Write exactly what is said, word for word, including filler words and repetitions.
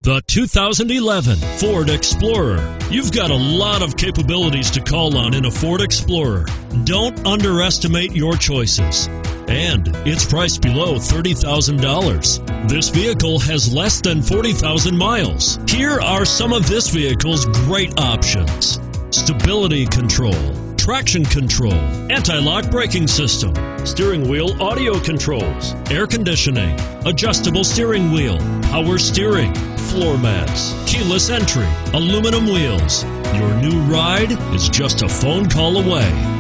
The two thousand eleven Ford Explorer. You've got a lot of capabilities to call on in a Ford Explorer. Don't underestimate your choices. And it's priced below thirty thousand dollars. This vehicle has less than forty thousand miles. Here are some of this vehicle's great options: stability control, traction control, anti-lock braking system, steering wheel audio controls, air conditioning, adjustable steering wheel, power steering, floor mats, keyless entry, aluminum wheels. Your new ride is just a phone call away.